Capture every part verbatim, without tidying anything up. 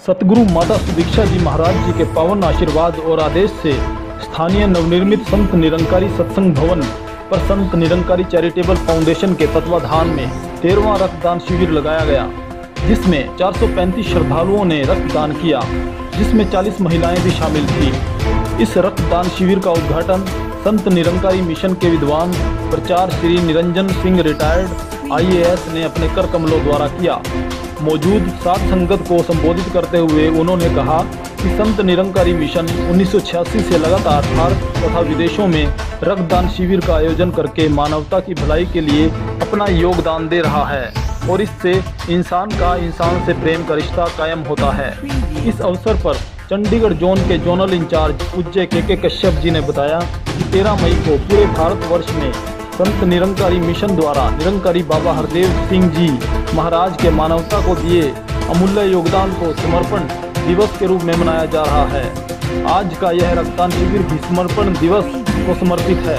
सतगुरु माता सुदीक्षा जी महाराज जी के पावन आशीर्वाद और आदेश से स्थानीय नवनिर्मित संत निरंकारी सत्संग भवन पर संत निरंकारी चैरिटेबल फाउंडेशन के तत्वाधान में तेरहवां रक्तदान शिविर लगाया गया, जिसमें चार सौ पैंतीस श्रद्धालुओं ने रक्तदान किया, जिसमें चालीस महिलाएं भी शामिल थी। इस रक्तदान शिविर का उद्घाटन संत निरंकारी मिशन के विद्वान प्रचार्य Shri Niranjan Singh retired I A S ने अपने कर कमलों द्वारा किया। मौजूद साध संगत को संबोधित करते हुए उन्होंने कहा कि संत निरंकारी मिशन उन्नीस सौ छियासी से लगातार भारत तथा विदेशों में रक्तदान शिविर का आयोजन करके मानवता की भलाई के लिए अपना योगदान दे रहा है और इससे इंसान का इंसान से प्रेम का रिश्ता कायम होता है। इस अवसर पर चंडीगढ़ जोन के जोनल इंचार्ज पूज्य के के कश्यप जी ने बताया कि तेरह मई को पूरे भारतवर्ष में संत निरंकारी मिशन द्वारा निरंकारी बाबा हरदेव सिंह जी महाराज के मानवता को दिए अमूल्य योगदान को समर्पण दिवस के रूप में मनाया जा रहा है। आज का यह रक्तदान शिविर भी समर्पण दिवस को समर्पित है।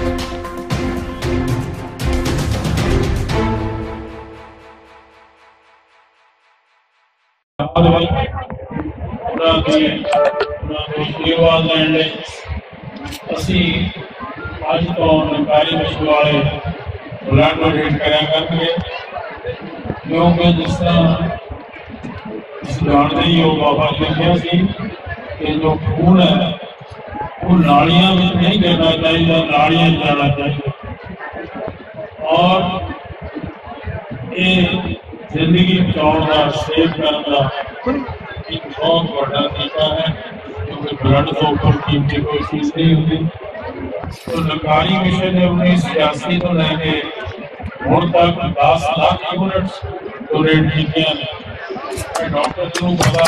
आज तो निरंकारी मिशन वाले ब्लड डोनेट करा करके, क्योंकि जिस तरह जानते ही हो बाबा जी ने कहा सी कि जो खून है वो नालियां में नहीं गिरना चाहिए, नालियां जाना चाहिए। और ये जिंदगी बचाने का सेव करने का एक बहुत बड़ा तरीका है, क्योंकि ब्लड तो ऊपर कीमती कोई चीज नहीं होती। तो निरंकारी मिशन ने उन्नीस सौ छियासी तो लैके हुण तक दस लाख यूनिट्स डोनेट की। डॉक्टर को पता,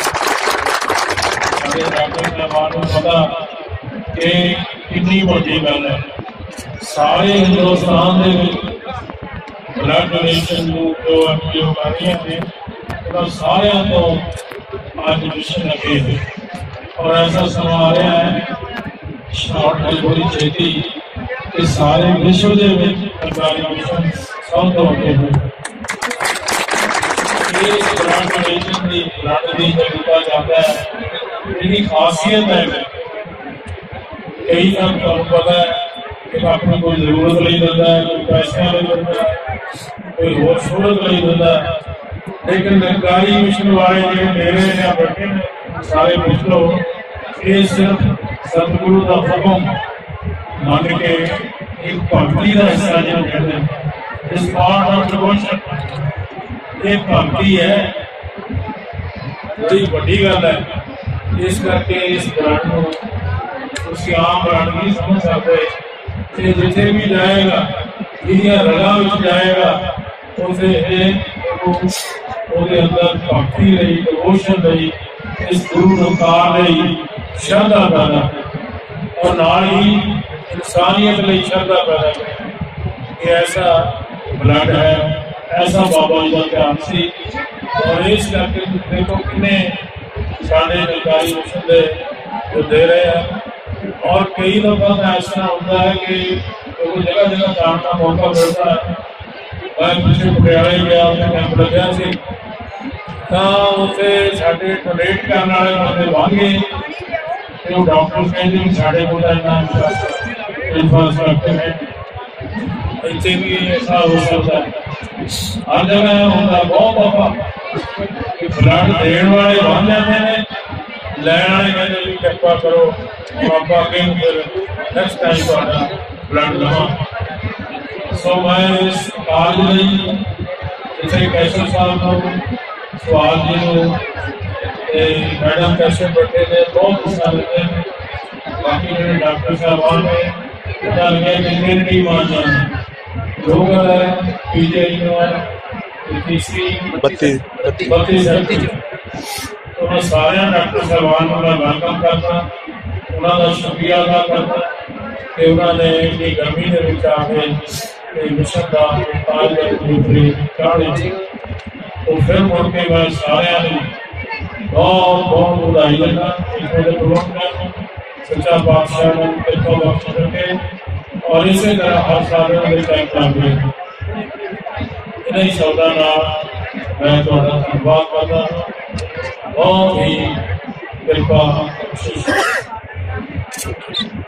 डॉक्टर साहबान को पता कि कितनी बड़ी गल है। सारे हिंदुस्तान के ब्लड डोनेशन जो एनजीओ कर रही थे सारे तो आज मिशन लगे थे और ऐसा समा आ रहा है शॉर्ट बड़ी छेती कि सारे विश्व के निरंकारी मिशन सब तो होते हैं। ये ब्लड डोनेशन की ब्लड की जरूरत जाता है, इसकी खासियत है कई बार तो पता है कि अपनी कोई जरूरत नहीं देता है, कोई पैसे नहीं देता है, कोई और सूरत नहीं देता है, लेकिन निरंकारी मिशन वाले जो मेरे यहाँ बैठे सारे मिशनों ये सिर्फ सतगुरु का हुक्म मान के एक भक्ति का हिस्सा जो कहते हैं इस पार्ट ऑफ डिवोशन एक भक्ति है, बड़ी बड़ी गल है। इस करके इस ब्रांड को उसकी आम ब्रांड नहीं समझ सकते। जिथे भी जाएगा इन रगा में जाएगा उसे अंदर भक्ति रही, डिवोशन रही, इस गुरु निरंकार रही श्रद्धा पैदा और नाल ही इंसानियत लिए श्रद्धा पैदा कि ऐसा ब्लड है, ऐसा बाबा जी का ध्यान सी। और इस करके देखो कितने साढ़े निरंकारी मिशन दे जो दे रहे हैं। और कई लोगों का ऐसा होता है कि तो जगह जगह जाने का मौका मिलता है। मैं पिछले पटियाले गया, उसे कैंप लग्या सी उसे साढ़े डोनेट करने वाले बंदे बन गए। तो डॉक्टर कहते साढ़े को इंफ्रास्ट्रक्चर है, इतने भी ऐसा हो सकता है। हर जगह होता बहुत दफा ब्लड देने वाले बन जाते हैं, लैन वाले कहते भी कृपा करो आप अगे नेक्स्ट टाइम ਤੁਹਾਡਾ ब्लड लवा। सो मैं इस काज ਲਈ इसे कैशर साहब को सवाल जी मैडम कैसे बैठे थे बहुत गुस्सा लेते हैं। बाकी मेरे डॉक्टर साहबान ने पता लगे कि मेरी टीम आ जाए दो गल है पीजीआई में तीसरी बत्तीस बत्तीस तो मैं सारे डॉक्टर साहबान को मैं वेलकम करता, उन्होंने शुक्रिया अदा करता कि उन्होंने इतनी गर्मी के आके मिशन का ताज चाढ़ी। तो फिर मुड़ के मैं सारे बहुत बहुत बधाई लगा सच्चा बादशाह ने कृपा बख्श रखे और इसी तरह हर साल कैंप लगे। इन्हीं शब्दों मैं धन्यवाद करता हूँ। बहुत ही कृपा।